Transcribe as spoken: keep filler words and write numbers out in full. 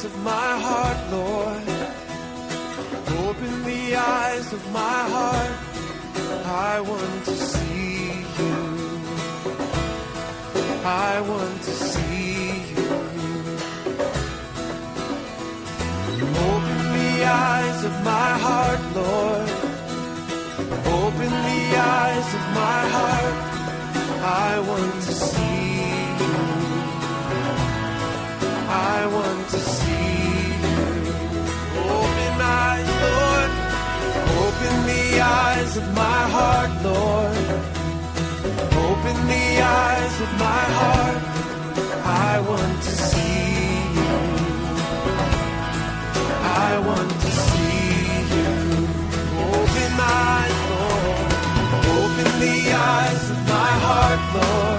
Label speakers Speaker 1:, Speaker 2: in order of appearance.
Speaker 1: eyes of my heart, Lord. Open the eyes of my heart. I want to see you. I want to see you. Open the eyes of my heart, Lord. Open the eyes of my heart. I want to see you. I want to see you. Open eyes, Lord. Open the eyes of my heart, Lord. Open the eyes of my heart. I want to see you. I want to see you. Open eyes, Lord. Open the eyes of my heart, Lord.